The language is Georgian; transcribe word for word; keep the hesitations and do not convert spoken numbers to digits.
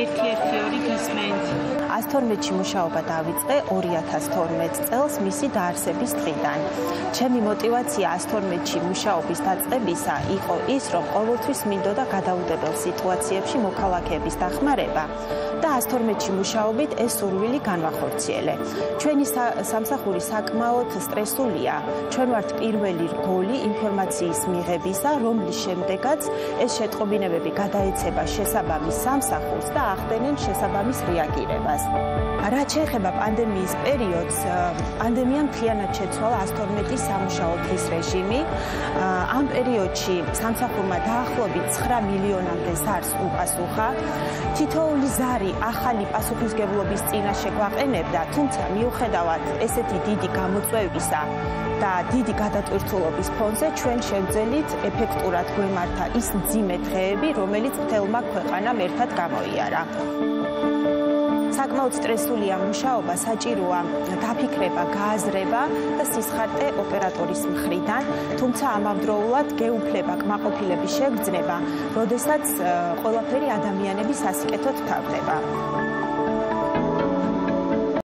ერთი ერთი ორი გისმენთ. ას თორმეტში მუშაობა დავიწყე ორი ათას თორმეტ წელს მისი დაარსების დღიდან. ჩემი мотиваცია ას თორმეტში მუშაობის დაწყებისა იყო ის, რომ ყოველთვის მინდოდა გადაუდებელ სიტუაციებში მოქალაქეების დახმარება და ას თორმეტში მუშაობით ეს სურვილი განვახორციელე. ჩვენი სამსახური საკმაოდ სტრესულია. ჩვენ ვართ პირველი რგოლი ინფორმაციის მიღებისა, რომლის შემდეგაც ეს შეტყობინებები გადაეცემა შესაბამის სამსახურს და ახდენენ შესაბამის რეაგირებას. რაც შეეხება პანდემიის პერიოდს, პანდემიამ მთლიანად შეცვალა ას თორმეტის სამუშაო დღის რეჟიმი. ამ პერიოდში სამსახურმა დაახლოებით ცხრა მილიონამდე ზარს უპასუხა. თითოეული ზარი ახალი პასუხისმგებლობის წინაშე გვაყენებდა, თუმცა მიუხედავად ესეთი დიდი გამოწვევისა და დიდი გადატვირთულობის ფონზე ჩვენ შევძელით ეფექტურად გვემართა ის მძიმე დღეები, რომელიც მთელმა ქვეყანამ ერთად გამოიარა. საკმაოდ სტრესულია მუშაობა, საჭიროა დაფიქრება, გააზრება და სისხარტე ოპერატორის მხრიდან, თუმცა ამავდროულად გეუფლება კმაყოფილების შეგრძნება, როდესაც ყველაფერი ადამიანების სასიკეთოდ თავდება.